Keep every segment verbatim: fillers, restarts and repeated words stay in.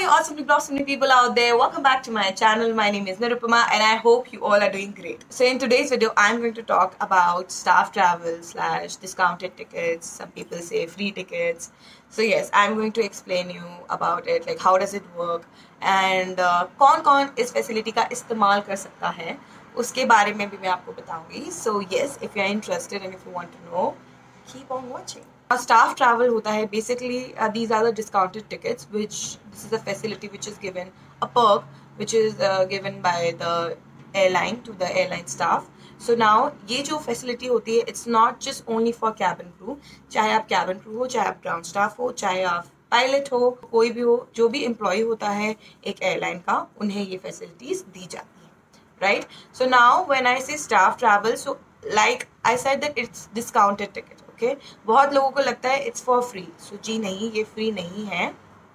awesome awesome people out there, welcome back to my channel. My name is Nirupama and I hope you all are doing great. So in today's video I'm going to talk about staff travel slash discounted tickets, some people say free tickets. So yes, I'm going to explain you about it, like how does it work and uh, कौन कौन इस facility का इस्तेमाल कर सकता है उसके बारे में भी मैं आपको बताऊंगी. So yes, if you are interested and if you want to know, keep on watching. A staff travel होता है basically uh, these are the discounted tickets which this is a facility which is given, a perk which is uh, given by the airline to the airline staff. So now ये जो facility होती है it's not just only for cabin crew, चाहे आप cabin crew हो, चाहे आप ground staff हो, चाहे आप पायलट हो, कोई भी हो, जो भी एम्प्लॉय होता है एक एयरलाइन का, उन्हें ये फैसिलिटीज दी जाती हैं, right. So now when I say staff travel, so like I said that it's discounted ticket. Okay, बहुत लोगों को लगता है इट्स फॉर फ्री. सो जी नहीं, ये फ्री नहीं है,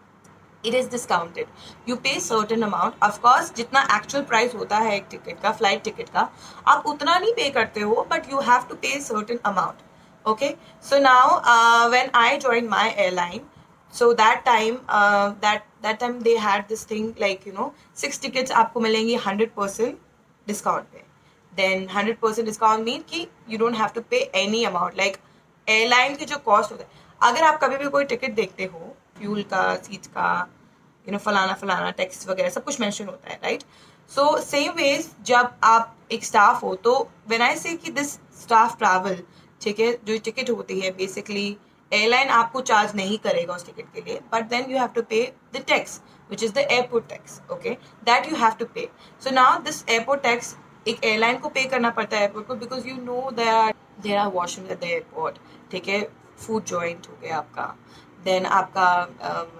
it is discounted. You pay certain amount. Of course जितना एक्चुअल प्राइस होता है एक टिकट का, फ्लाइट टिकट का, आप उतना नहीं पे करते हो, but you have to pay certain amount. Okay, so now when I join my airline, so that time uh, that that time they had this thing like you know six tickets आपको मिलेंगी hundred percent discount पे. Then hundred percent discount mean कि you don't have to pay any amount. like airline के जो cost होता है, अगर आप कभी भी कोई टिकट देखते हो, फ्यूल का, सीट का, you know फलाना फलाना टैक्स वगैरह सब कुछ मेंशन होता है, राइट. सो सेम वेज जब आप एक स्टाफ हो, तो व्हेन आई से कि दिस स्टाफ ट्रैवल, ठीक है, जो टिकट होती है बेसिकली एयरलाइन आपको चार्ज नहीं करेगा उस टिकट के लिए, but then you have to pay the tax which is the airport tax. Okay, that you have to pay. So now this airport tax एक एयरलाइन को पे करना पड़ता है एयरपोर्ट को, because you know that there are washroom at the airport. ठीक है, food joint हो गया आपका, देन आपका um,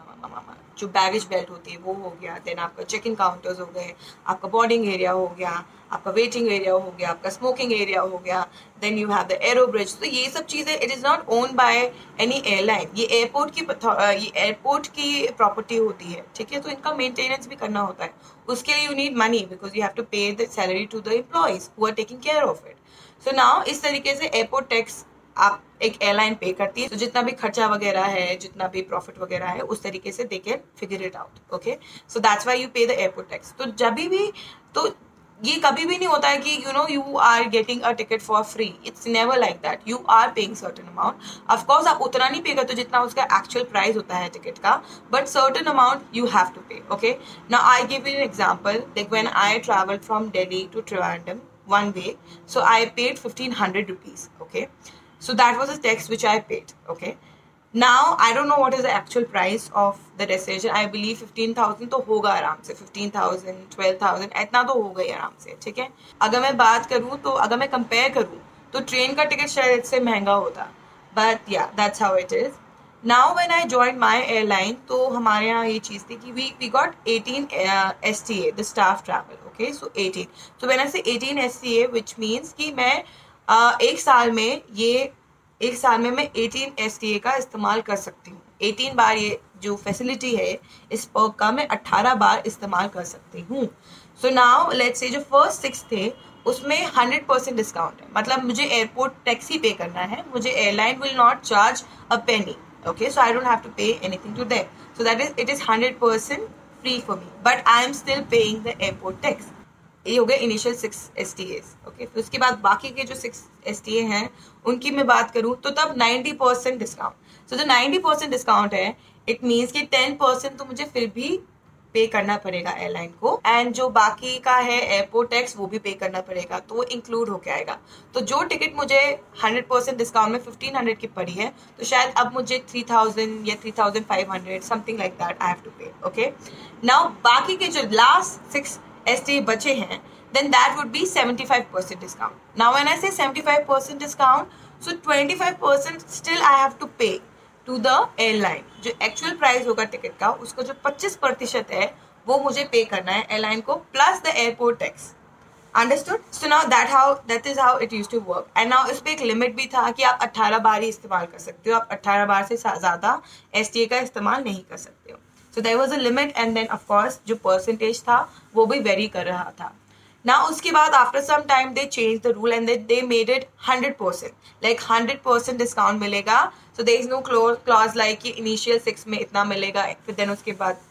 जो बैगेज बेल्ट होती है वो हो गया, देन आपका चेक इन काउंटर्स हो गए, आपका बोर्डिंग एरिया हो गया, आपका वेटिंग एरिया हो गया, आपका स्मोकिंग एरिया हो गया, then you have the aerobridge. तो ये सब चीज़ें it is not own by any airline, ये एयरपोर्ट की ये एयरपोर्ट की प्रॉपर्टी होती है. ठीक है, तो इनका मेंटेनेंस भी करना होता है. उसके लिए you need money because you have to pay the salary to the employees who are taking care of it. So now इस तरीके से एयरपोर्ट टैक्स आप एक एयरलाइन पे करती है. तो जितना भी खर्चा वगैरह है, जितना भी प्रॉफिट वगैरह है, उस तरीके से they can figure it out. Okay, so that's why you pay the airport tax. तो जब भी तो ये कभी भी नहीं होता है कि you know you are getting a ticket for free. It's never like that. You are paying certain amount. Of course आप उतना नहीं पे करते जितना उसका एक्चुअल प्राइस होता है टिकट का, but certain amount you have to pay. Okay, now I give you an example. Like when I travelled from Delhi to Trivandrum one way, so I paid fifteen hundred rupees. Okay, so that was a tax which I paid. Okay, now I don't know what is the actual price of the destination. I believe fifteen thousand तो होगा आराम से, fifteen thousand, twelve thousand इतना तो होगा ही आराम से. ठीक है, अगर मैं बात करूँ तो अगर मैं कंपेयर करूँ तो ट्रेन का टिकट शायद इससे महंगा होता, but yeah that's how it is. Now when I join my airline, तो हमारे यहाँ ये चीज़ थी कि we we got eighteen S T A the staff travel. Okay, so eighteen. So when I say eighteen S T A which means कि मैं uh, एक साल में ये एक साल में मैं eighteen एस टी ए का इस्तेमाल कर सकती हूँ. eighteen बार ये जो फैसिलिटी है इस पर्क का मैं अट्ठारह बार इस्तेमाल कर सकती हूँ. सो नाउ लेट्स से जो फर्स्ट सिक्स थे उसमें हंड्रेड परसेंट डिस्काउंट है, मतलब मुझे एयरपोर्ट टैक्स ही पे करना है, मुझे airline will not charge a penny. Okay, so I don't have to pay anything to them. So that is, it is hundred percent free for me. But I am still paying the airport tax. ये हो गया initial six S T S. Okay, फिर उसके बाद बाकी के जो six S T ए हैं उनकी मैं बात करूँ तो तब नाइन्टी परसेंट डिस्काउंट. सो जो नाइन्टी परसेंट डिस्काउंट है इट मीन्स कि टेन परसेंट तो मुझे फिर भी पे करना पड़ेगा एयरलाइन को, एंड जो बाकी का है एयरपोर्ट टैक्स वो भी पे करना पड़ेगा, तो वो इंक्लूड होके आएगा. तो जो टिकट मुझे हंड्रेड परसेंट डिस्काउंट में फिफ्टीन हंड्रेड की पड़ी है, तो शायद अब मुझे थ्री थाउजेंड या three thousand five hundred something like that I have to pay. Okay, now बाकी के जो लास्ट सिक्स एस टी बचे हैं, then that would be seventy-five percent discount. Now when I say seventy-five percent discount, so twenty-five percent still I have to pay to the airline. जो actual price होगा ticket का उसका जो पच्चीस प्रतिशत है वो मुझे पे करना है एयरलाइन को, plus the airport tax. Understood? So now that how that is how it used to work. And now इस पे एक लिमिट भी था कि आप अट्ठारह बार ही इस्तेमाल कर सकते हो, आप अट्ठारह बार से ज़्यादा एस टी ए का इस्तेमाल नहीं कर सकते हो. So there was a limit, and then of course जो परसेंटेज था वो भी वेरी कर रहा था. Now उसके बाद after some time they changed the rule and they they made it hundred percent, like hundred percent discount मिलेगा. So there is no clause clause like कि initial six में इतना मिलेगा, फिर then उसके बाद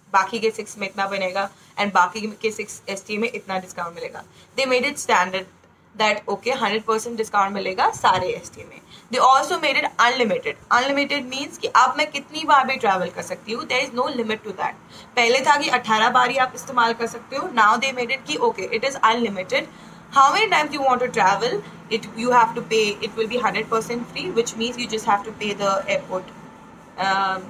बाकी के सिक्स में इतना बनेगा एंड बाकी के सिक्स एस टी में इतना डिस्काउंट मिलेगा. They made it standard that okay hundred percent discount मिलेगा सारे एस टी में. They also made it unlimited. Unlimited means कि अब मैं कितनी बार भी ट्रैवल कर सकती हूँ. There is no limit to that. पहले था कि अठारह बार ही आप इस्तेमाल कर सकते हो. नाउ दे मेड इट कि okay it is unlimited. How many times you want to travel, it you have to pay, it will be one hundred percent free, which means you just have to pay the airport um,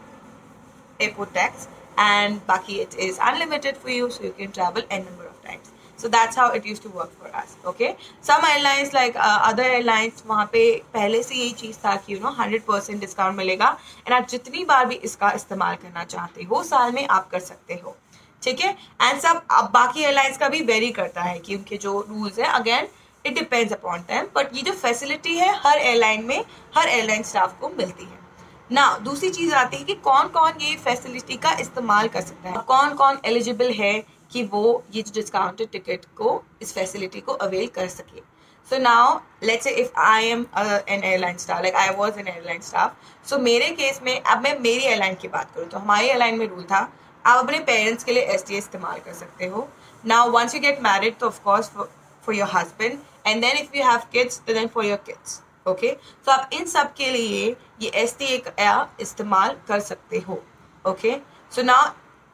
airport tax, and baki it is unlimited for you, so you can travel n number of times. So that's how it used to work for us. Okay, some airlines like uh, other airlines वहाँ पे पहले से यही चीज़ था कि you know one hundred percent discount मिलेगा and आप जितनी बार भी इसका इस्तेमाल करना चाहते हो साल में आप कर सकते हो. ठीक है. एंड सब अब बाकी एयरलाइंस का भी वेरी करता है कि उनके जो रूल्स है again it depends upon them. But ये जो फैसिलिटी है हर एयरलाइन में हर एयरलाइन स्टाफ को मिलती है. ना दूसरी चीज़ आती है कि कौन कौन ये फैसिलिटी का इस्तेमाल कर सकता है, कौन कौन एलिजिबल है कि वो ये जो डिस्काउंटेड टिकट को इस फैसिलिटी को अवेल कर सके. So now let's say if I am an airline staff, like I was an airline staff. So मेरे केस में अब मैं मेरी एयरलाइन की बात करूँ तो हमारी एयरलाइन में रूल था आप अपने पेरेंट्स के लिए एस टी इस्तेमाल कर सकते हो. Now once you get married तो of course for your husband and then if you have kids तो then for your kids. Okay, so आप इन सब के लिए ये एस टी एक इस्तेमाल कर सकते हो. Okay, so now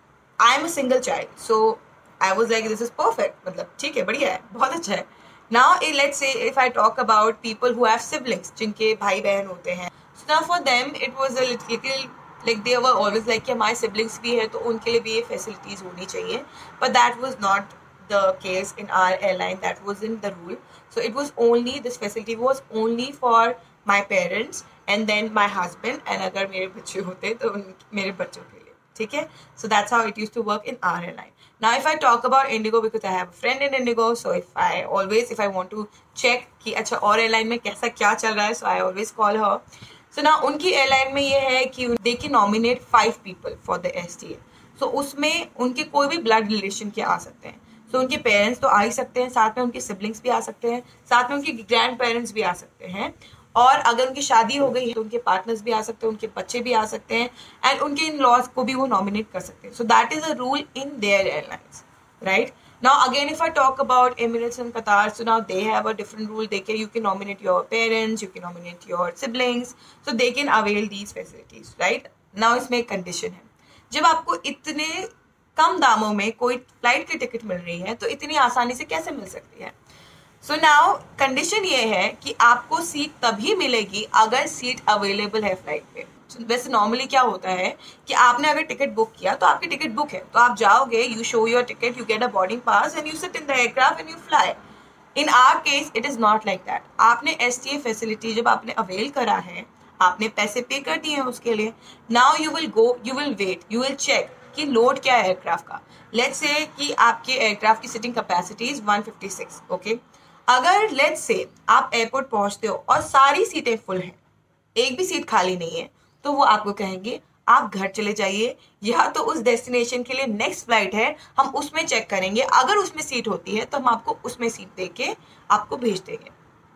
I am a single child, so I was like this is perfect, मतलब ठीक है, बढ़िया है, बहुत अच्छा है. Now let's say if I talk about people who have siblings, जिनके भाई बहन होते हैं, so now for them it was a little like they were always like कि हमारे siblings भी है तो उनके लिए भी ये facilities होनी चाहिए. But that was not the case in our airline. That wasn't the rule. So it was only, this facility was only for my parents and then my husband, and अगर मेरे बच्चे होते तो मेरे बच्चों के लिए. ठीक है. So that's how it used to work in our airline. Now if I talk about Indigo, because I have a friend in Indigo, so if I always if I want to check कि अच्छा और airline में कैसा क्या चल रहा है, so I always call her. So so ना उनकी एयरलाइन में ये है कि they can nominate five people for the S T A. सो उसमें उनके कोई भी ब्लड रिलेशन के आ सकते हैं. सो so उनके पेरेंट्स तो आ ही सकते हैं, साथ में उनके सिबलिंग्स भी आ सकते हैं, साथ में उनके ग्रैंड पेरेंट्स भी आ सकते हैं, और अगर उनकी शादी हो गई है तो उनके पार्टनर्स भी आ सकते हैं, उनके बच्चे भी आ सकते हैं, एंड उनके इन लॉज को भी वो नॉमिनेट कर सकते हैं. So that is a rule in their airlines, right. Now again if I talk about Emirates and Qatar, so now they have a different rule. They can, you can nominate your parents, you can nominate your siblings, so they can avail these facilities, right. Now इसमें एक condition है, जब आपको इतने कम दामों में कोई flight की टिकट मिल रही है तो इतनी आसानी से कैसे मिल सकती है. सो नाउ कंडीशन ये है कि आपको सीट तभी मिलेगी अगर सीट अवेलेबल है फ्लाइट पे. वैसे नॉर्मली क्या होता है कि आपने अगर टिकट बुक किया तो आपकी टिकट बुक है तो आप जाओगे, you show your ticket, you get a boarding pass and you sit in the aircraft and you fly. In our case it is not like that. आपने एस टी ए फैसिलिटी जब आपने avail करा है, आपने पैसे पे कर दिए हैं उसके लिए, now you will go, you will wait, you will check कि लोड क्या है एयरक्राफ्ट का. लेट्स से कि आपके एयरक्राफ्ट की seating capacity is one fifty six. Okay, अगर लेट्स से आप एयरपोर्ट पहुंचते हो और सारी सीटें फुल हैं, एक भी सीट खाली नहीं है, तो वो आपको कहेंगे आप घर चले जाइए, या तो उस डेस्टिनेशन के लिए नेक्स्ट फ्लाइट है हम उसमें चेक करेंगे, अगर उसमें सीट होती है तो हम आपको उसमें सीट देके आपको भेज देंगे.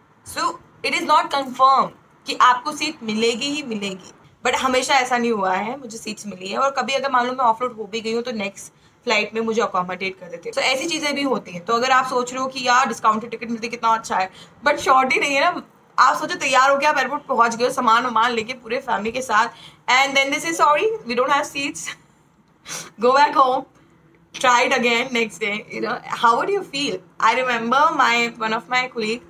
So it is not confirm कि आपको सीट मिलेगी ही मिलेगी, बट हमेशा ऐसा नहीं हुआ है. मुझे सीट्स मिली है और कभी अगर मालूम मैं ऑफलोड हो भी गई हूँ तो नेक्स्ट फ्लाइट में मुझे अकोमोडेट कर देते. तो so, ऐसी चीज़ें भी होती हैं. तो अगर आप सोच रहे हो कि यार डिस्काउंटेड टिकट मिलती कितना अच्छा है, बट श्योरिटी नहीं है ना. आप सोचो तैयार हो गया, आप एयरपोर्ट पहुंच गए सामान वामान लेके पूरे फैमिली के साथ, and then they say sorry we don't have seats, go back home, try it again next day. You know how would you feel. I remember my one of my colleague,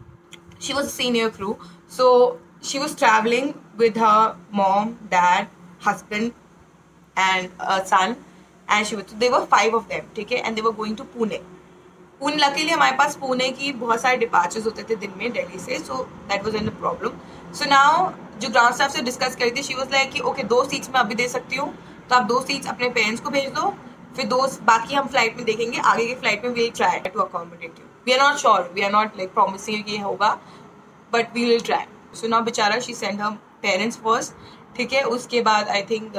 she was a senior crew, so she was travelling with her mom, dad, husband and a son, and she was, they were five of them. ठीक है, and they were going to Pune. Pune luckily हमारे पास पुणे की बहुत सारे departures होते थे दिन में दिल्ली से, so that was an problem. So now जो ग्राउंड स्टाफ से डिस्कस करी थी, शी वाज लाइक कि ओके दो सीट्स मैं अभी दे सकती हूँ, तो आप दो सीट्स अपने पेरेंट्स को भेज दो, फिर दो बाकी हम फ्लाइट में देखेंगे, आगे की फ्लाइट में we will try to accommodate you. We are not sure, we are not like promising ये होगा, but we will try. So now बेचारा she send her parents first. ठीक है, उसके बाद आई थिंक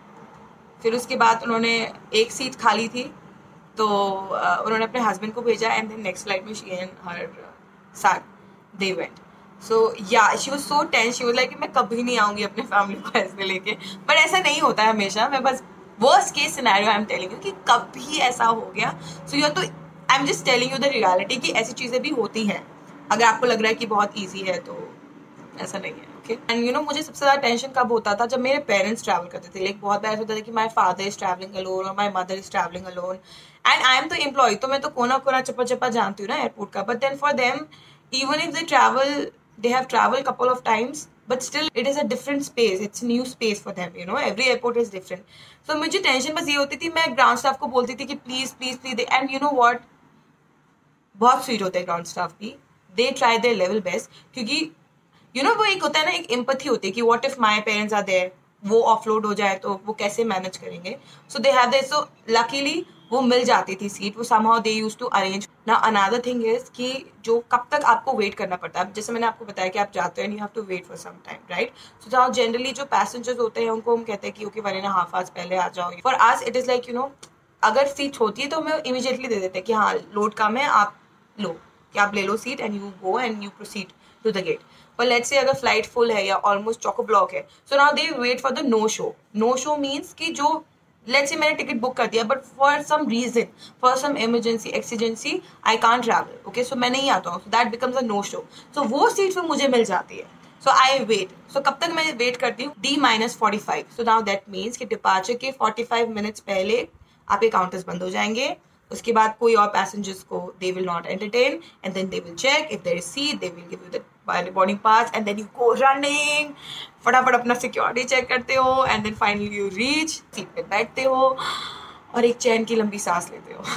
फिर उसके बाद उन्होंने एक सीट खाली थी तो uh, उन्होंने अपने हस्बैंड को भेजा, एंड देन नेक्स्ट फ्लाइट में she and her son they went. So yeah she was so tense, she was like मैं कभी नहीं आऊँगी अपने फैमिली को ऐसे लेके. बट ऐसा नहीं होता है हमेशा, मैं बस worst case scenario I am telling you कि कभी ऐसा हो गया, सो यू तो I am just telling you the reality कि ऐसी चीजें भी होती हैं. अगर आपको लग रहा है कि बहुत ईजी है तो ऐसा नहीं है. ओके, एंड यू नो मुझे सबसे ज्यादा टेंशन कब होता था, जब मेरे पेरेंट्स ट्रैवल करते थे. लाइक बहुत बार होता था कि my father is travelling alone और my mother is travelling alone, and I am तो एम्प्लॉय, तो मैं तो कोना कोना चप्पा चप्पा जानती हूँ ना एयरपोर्ट का. But then for them, even if they travel, they have traveled couple of times, but still it is a different space, it's new space for them, you know, every airport is different. So मुझे tension बस ये होती थी, मैं ground staff को बोलती थी कि please please please, and you know what, बहुत स्वीट होते हैं ग्राउंड स्टाफ भी, they try their level best. क्योंकि यू you नो know, वो एक होता है ना, एक एम्पैथी होती है कि what if my parents are there, वो ऑफलोड हो जाए तो वो कैसे मैनेज करेंगे. So they have this, so luckily वो मिल जाती थी सीट, वो somehow they used to arrange. Now another thing is कि जो कब तक आपको वेट करना पड़ता है. जैसे मैंने आपको बताया कि आप जाते हैं, you have to wait for some time, right. So जहाँ जनरली जो पैसेंजर्स होते हैं उनको हम कहते हैं कि okay one and half hours पहले आ जाओ. For us it is like you know, अगर सीट होती है तो हमें इमीडिएटली दे देते हैं कि हाँ लोड कम है, आप लो, कि आप ले लो seat and you go and you proceed to the gate. पर लेट्स से अगर फ्लाइट फुल है या ऑलमोस्ट चौको ब्लॉक है, so now they wait for the no show. No show means कि जो लेट्स से मैंने टिकट बुक कर दिया, but for some reason, for some emergency exigency, I can't travel, okay, सो मैं नहीं आता हूँ, so that becomes a no show. So वो सीट फिर मुझे मिल जाती है. सो आई वेट. सो कब तक मैं वेट करती हूँ, D minus forty five. So now that means कि डिपार्चर के फोर्टी फाइव मिनट्स पहले आपके काउंटर्स बंद हो जाएंगे. उसके बाद कोई और पैसेंजर्स को they will not entertain, and then they will check if there is seat, they will give you the boarding pass, and then you go running, फटाफट अपना सिक्योरिटी चेक करते हो, and then finally you reach seat पे बैठते हो और एक चैन की लंबी सांस लेते हो.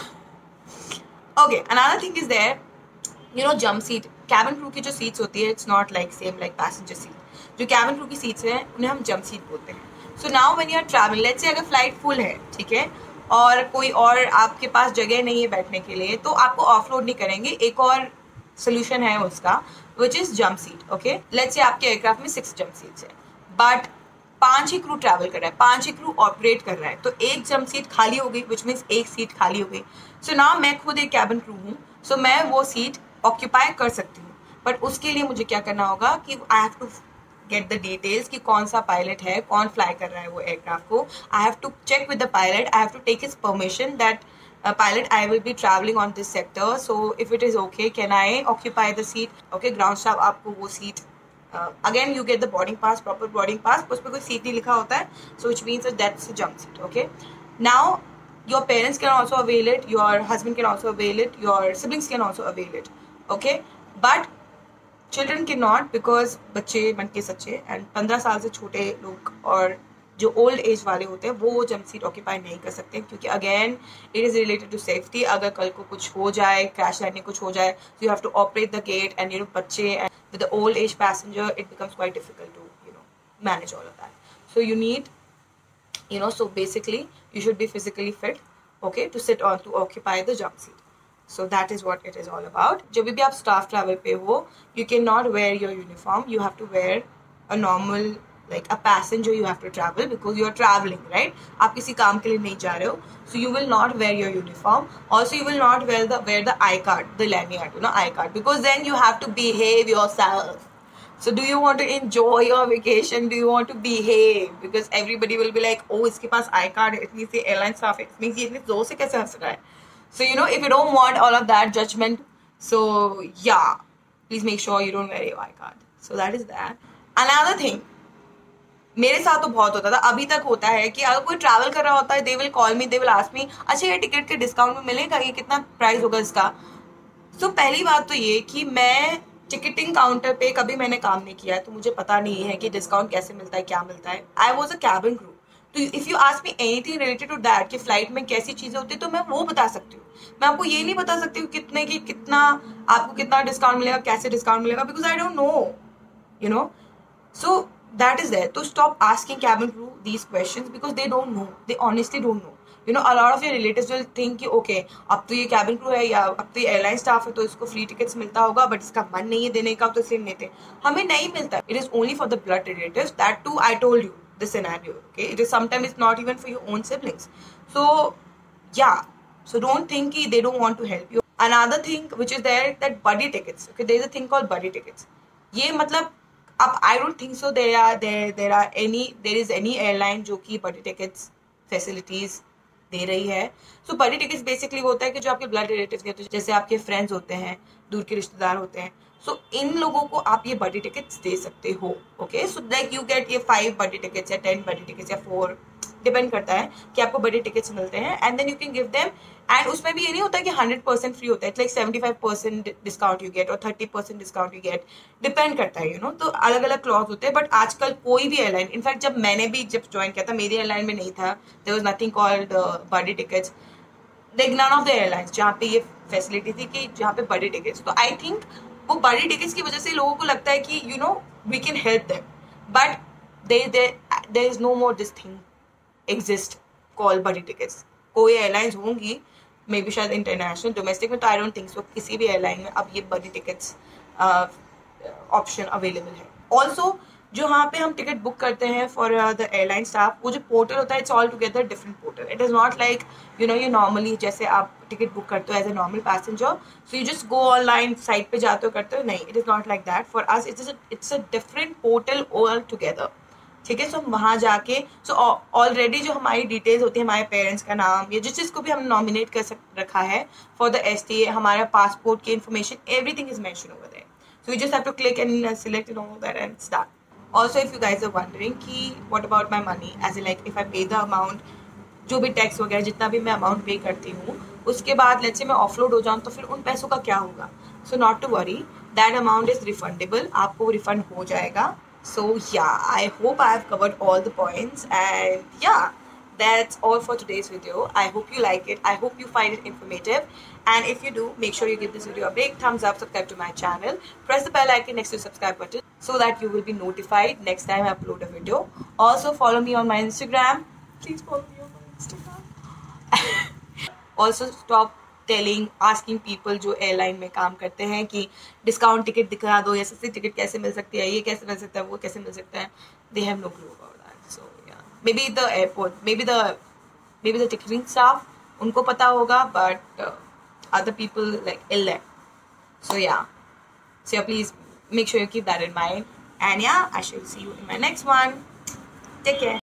Okay, another thing is there, you know jump seat. Cabin crew की जो सीट्स होती है, it's not like same like passenger seat. जो कैबिन क्रू की सीट्स हैं उन्हें हम जंप सीट बोलते हैं. So now when you are travelling, let's say अगर फ्लाइट फुल है, ठीक है, और कोई और आपके पास जगह नहीं है बैठने के लिए, तो आपको ऑफलोड नहीं करेंगे. एक और सोल्यूशन है उसका, which is jump seat. Okay, let's say आपके एयरक्राफ्ट में सिक्स जंप सीट्स है, बट पांच ही क्रू ट्रैवल कर रहा है, पांच ही क्रू ऑपरेट कर रहा है, तो एक जंप सीट खाली हो गई, विच मीन्स एक सीट खाली हो गई. सो नाउ मैं खुद एक कैबिन क्रू हूँ, सो मैं वो सीट ऑक्यूपाई कर सकती हूँ. बट उसके लिए मुझे क्या करना होगा कि I have to get the details कि कौन सा पायलट है, कौन फ्लाई कर रहा है वो एयरक्राफ्ट को. I have to check with the pilot, I have to take his permission that pilot I will be travelling on this sector, so if it is okay can I occupy the seat. Okay, ground staff आपको वो seat, again you get the boarding pass, proper boarding pass, उस पर कोई seat नहीं लिखा होता है, so which means that's jump seat. Okay, now your parents can also avail it, your husband can also avail it, your siblings can also avail it, okay, but children cannot, because बच्चे मन के सच्चे, and पंद्रह साल से छोटे लोग और जो ओल्ड एज वाले होते हैं वो जंप सीट ऑक्यूपाई नहीं कर सकते, क्योंकि again it is related to safety. अगर कल को कुछ हो जाए, क्रैश लैंडिंग कुछ हो जाए, so you have to operate the gate, and you know बच्चे and with the old age passenger it becomes quite difficult to you know manage all of that. So you need, you know, so basically you should be physically fit, okay, to sit on, to occupy the jump seat. So that is what it is all about. जब भी आप staff travel पे हो, you cannot wear your uniform, you have to wear a normal, like a passenger you have to travel, because you are traveling, right? आप किसी काम के लिए नहीं जा रहे हो, so you will not wear your uniform. Also you will not wear the wear the I card, the lanyard, you know, I card, because then you have to behave yourself. So do you want to enjoy your vacation? Do you want to behave? Because everybody will be like, oh, इसके पास I card है, it means the airline staff, it means ये इतने जोर से कैसे हंस रहा है. So you know, if you don't want all of that judgment, so yeah, please make sure you don't wear your I card. So that is that. Another thing, मेरे साथ तो बहुत होता था, अभी तक होता है कि अगर कोई ट्रैवल कर रहा होता है, they will call me, they will ask me, अच्छा ये टिकट के डिस्काउंट में मिलेगा, ये कितना प्राइस होगा इसका. So पहली बात तो ये कि मैं टिकटिंग काउंटर पे कभी मैंने काम नहीं किया है, तो मुझे पता नहीं है कि डिस्काउंट कैसे मिलता है, क्या मिलता है. I was a cabin crew, तो if you ask me anything related to that कि फ्लाइट में कैसी चीजें होती है, तो मैं वो बता सकती हूँ. मैं आपको ये नहीं बता सकती हूँ कितने की कितना आपको कितना डिस्काउंट मिलेगा, कैसे डिस्काउंट मिलेगा, because I don't know, you know. So that is there. तो stop asking cabin crew these questions, because they don't know, they honestly don't know. You know, a lot of your relatives will think कि okay, अब तो ये cabin crew है या अब तो ये एयरलाइन स्टाफ है तो इसको फ्री टिकट्स मिलता होगा, बट इसका मन नहीं है देने का तो इसलिए नहीं देते. हमें नहीं मिलता. It is only for the blood relatives. That too I told you the scenario. Okay, it is sometimes it's not even for your own siblings. So yeah, so don't think कि they don't want to help you. Another thing which is there, that buddy tickets. Okay, there is a thing called buddy tickets. ये मतलब अब I don't think so there are there there are any there is any airline जो कि बडी tickets facilities दे रही है. सो बडी tickets basically वो होता है कि जो आपके ब्लड रिलेटिव्स नहीं होते, जैसे आपके फ्रेंड्स होते हैं, दूर के रिश्तेदार होते हैं, सो so, इन लोगों को आप ये बडी टिकट्स दे सकते हो. Okay, so like you get ये फाइव बडी टिकट्स या टेन बडी टिकट्स या फोर, डिपेंड करता है कि आपको बड़ी टिकट्स मिलते हैं. And then you can give them. And उसमें भी ये नहीं होता कि हंड्रेड परसेंट फ्री होता है. It's like seventy five percent discount you get और thirty percent discount you get, depend करता है, यू नो. तो अलग अलग क्लॉज होते हैं. बट आजकल कोई भी एयरलाइन, इनफैक्ट जब मैंने भी जब ज्वाइन किया था, मेरी एयरलाइन में नहीं था, there was nothing called buddy tickets. Like none of the airlines जहाँ पे ये फैसिलिटी थी कि जहाँ पे बड़ी टिकट्स. तो आई थिंक वो बड़ी टिकट्स की वजह से लोगों को लगता है कि you know we can help them. But there is no more this thing exist call buddy tickets. कोई एयरलाइंस होंगी, मे बी शायद इंटरनेशनल, डोमेस्टिक में तो आई डोंट थिंक सो किसी भी एयरलाइन में अब ये बड़ी टिकट्स ऑप्शन अवेलेबल है. ऑल्सो जो यहाँ पे हम टिकट बुक करते हैं फॉर द एयरलाइन स्टाफ, वो जो पोर्टल होता है, it's all together different portal. It is not like you know you normally जैसे आप टिकट बुक करते हो as a normal passenger, so you just go online site पे जाते हो करते हो. नहीं, it is not like that. For us it's it's a different portal all together. ठीक है, सो हम वहाँ जाके, सो ऑलरेडी जो हमारी डिटेल्स होती है, हमारे पेरेंट्स का नाम या जिस चीज़ को भी हमने नॉमिनेट कर सक रखा है for the S T A, हमारा पासपोर्ट की information, everything is mention over there. So you just have to click and select and all that and start. Also, if you guys are wondering कि what about my money, as in like if I pay the amount, जो भी tax वगैरह जितना भी मैं amount पे करती हूँ, उसके बाद लेट्स से मैं ऑफलोड हो जाऊँ तो फिर उन पैसों का क्या होगा. So not to worry, that amount is refundable, आपको रिफंड हो जाएगा. So yeah, I hope I have covered all the points, and yeah, that's all for today's video. I hope you like it. I hope you find it informative, and if you do, make sure you give this video a big thumbs up, subscribe to my channel, press the bell icon next to the subscribe button so that you will be notified next time I upload a video. Also follow me on my Instagram. Please follow me on my Instagram. Also stop telling asking people जो airline में काम करते हैं कि discount ticket दिखा दो या सस्ती टिकट कैसे मिल सकती है, ये कैसे मिल सकता है, वो कैसे मिल सकता है. They have no clue about that. So yeah maybe the airport, maybe the maybe the ticketing staff, उनको पता होगा, बट अदर पीपल लाइक इल है. So yeah, so please make sure you keep that in mind. And yeah, I shall see you in my next one. Take care.